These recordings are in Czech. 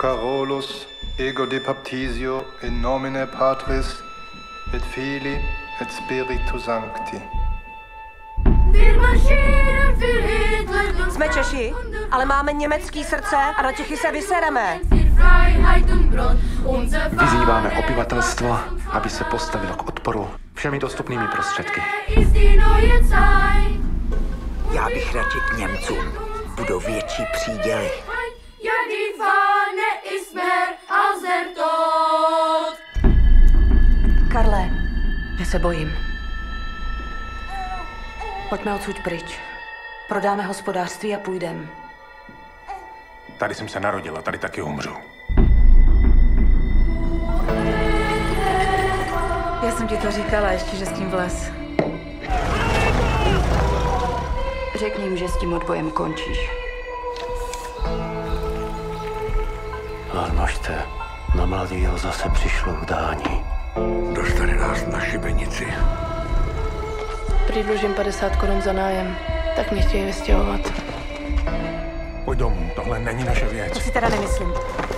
Carolus, ego de baptisio in nomine Patris, et Filii, et Spiritus Sancti. Jsme Češi, ale máme německý srdce a na Čechy se vysereme. Vyzýváme obyvatelstvo, aby se postavilo k odporu všemi dostupnými prostředky. Já bych radši k Němcům. Budou větší příděly. Karle, já se bojím. Pojďme odsud pryč. Prodáme hospodářství a půjdeme. Tady jsem se narodil a tady taky umřu. Já jsem ti to říkala, ještě, že s tím vlez. Řekni jim, že s tím odbojem končíš. Armašte, na mladýho zase přišlo udání. Dostali nás na šibenici. Prý dlužím 50 korun za nájem, tak mě chtějí vystěhovat. Pojď domů, tohle není naše věc. To si teda nemyslím.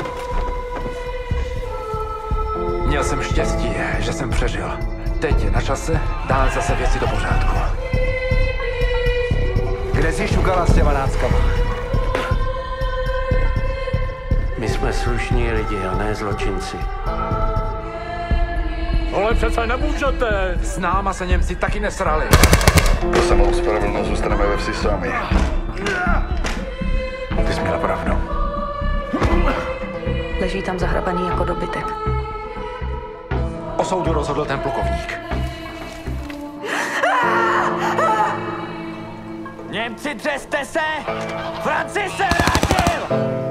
Měl jsem štěstí, že jsem přežil. Teď je na čase dát zase věci do pořádku. Kde jsi šukala s těma náckama? My jsme slušní lidi a ne zločinci. Ale přece nemůžete! S náma se Němci taky nesrali. Pro samou spravedlnost zůstaneme ve vsi sami. Ty jsi měla pravdu. Leží tam zahrabaný jako dobytek. O soudu rozhodl ten plukovník. Němci, třeste se! Francis se vrátil!